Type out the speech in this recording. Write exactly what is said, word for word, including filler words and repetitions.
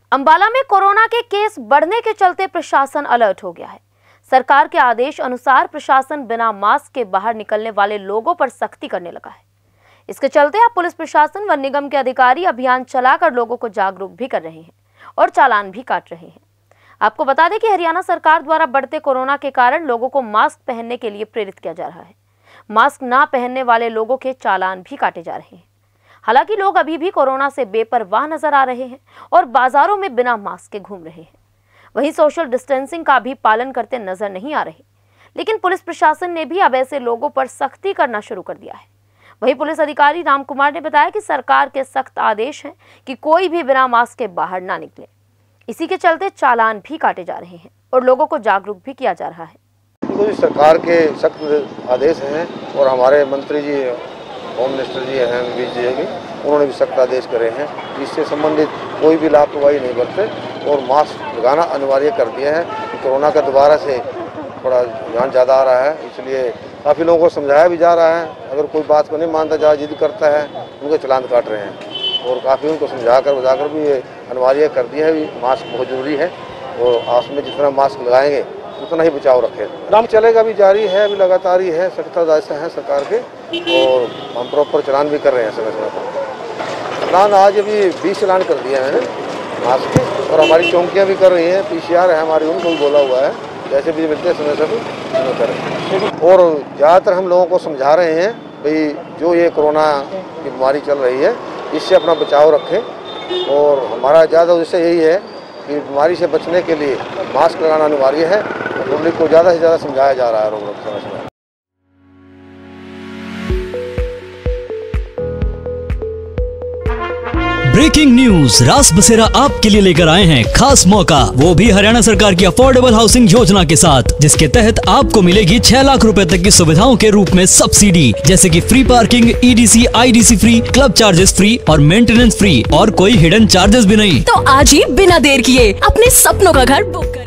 अंबाला में कोरोना के केस बढ़ने के चलते प्रशासन अलर्ट हो गया है। सरकार के आदेश अनुसार प्रशासन बिना मास्क के बाहर निकलने वाले लोगों पर सख्ती करने लगा है। इसके चलते अब पुलिस प्रशासन व निगम के अधिकारी अभियान चलाकर लोगों को जागरूक भी कर रहे हैं और चालान भी काट रहे हैं। आपको बता दें कि हरियाणा सरकार द्वारा बढ़ते कोरोना के कारण लोगों को मास्क पहनने के लिए प्रेरित किया जा रहा है। मास्क ना पहनने वाले लोगों के चालान भी काटे जा रहे हैं। हालांकि लोग अभी भी कोरोना से बेपरवाह नजर आ रहे हैं और बाजारों में बिना मास्क के घूम रहे हैं। वहीं सोशल डिस्टेंसिंग का भी पालन करते नजर नहीं आ रहे। लेकिन पुलिस प्रशासन ने भी अब ऐसे लोगों पर सख्ती करना शुरू कर दिया है। वहीं पुलिस अधिकारी राम कुमार ने बताया कि सरकार के सख्त आदेश हैं कि कोई भी बिना मास्क के बाहर ना निकले। इसी के चलते चालान भी काटे जा रहे हैं और लोगों को जागरूक भी किया जा रहा है। तो सरकार के सख्त आदेश हैं और हमारे मंत्री जी होम मिनिस्टर जी हैं बीच जी की, उन्होंने भी सख्त आदेश करे हैं। इससे संबंधित कोई भी लापरवाही नहीं बरते और मास्क लगाना अनिवार्य कर दिया है। कोरोना का दोबारा से थोड़ा रुझान ज़्यादा आ रहा है, इसलिए काफ़ी लोगों को समझाया भी जा रहा है। अगर कोई बात को नहीं मानता, ज़्यादा जिद करता है, उनके चालान काट रहे हैं और काफ़ी उनको समझा कर बुझा कर भी ये अनिवार्य कर दिया है। मास्क बहुत ज़रूरी है और आपस में जितना मास्क लगाएंगे उतना ही बचाव रखें। काम चलेगा भी जारी है, अभी लगातार ही है। सख्त आदेश है सरकार के और हम प्रॉपर चलान भी कर रहे हैं समय समय पर। चलान आज अभी बीस चलान कर दिया है मास्क के और हमारी चौकियाँ भी कर रही हैं। पीसीआर है हमारी, उनको भी बोला हुआ है जैसे भी मिलते हैं समय समय करें। और ज़्यादातर हम लोगों को समझा रहे हैं भाई जो ये कोरोना की बीमारी चल रही है इससे अपना बचाव रखें और हमारा ज़्यादा उद्देश्य यही है कि बीमारी से बचने के लिए मास्क लगाना अनिवार्य है। पब्लिक को ज़्यादा से ज़्यादा समझाया जा रहा है लोगों को समय समय। ब्रेकिंग न्यूज रास बसेरा आपके लिए लेकर आए हैं खास मौका, वो भी हरियाणा सरकार की अफोर्डेबल हाउसिंग योजना के साथ, जिसके तहत आपको मिलेगी छह लाख रुपए तक की सुविधाओं के रूप में सब्सिडी, जैसे कि free parking, EDC, IDC free, club charges free और मेंटेनेंस फ्री और कोई हिडन चार्जेस भी नहीं। तो आज ही बिना देर किए अपने सपनों का घर बुक